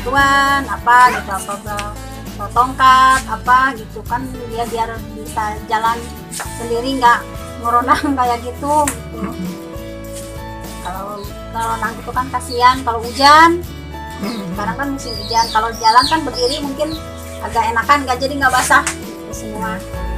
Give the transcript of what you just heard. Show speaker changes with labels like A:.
A: bantuan apa gitu, apa tongkat apa gitu kan, dia biar bisa jalan sendiri, nggak ngeronang kayak gitu. Kalau nang itu kan kasihan kalau hujan. Sekarang kan musim hujan, kalau jalan kan berdiri mungkin agak enakan, nggak jadi nggak basah gitu semua.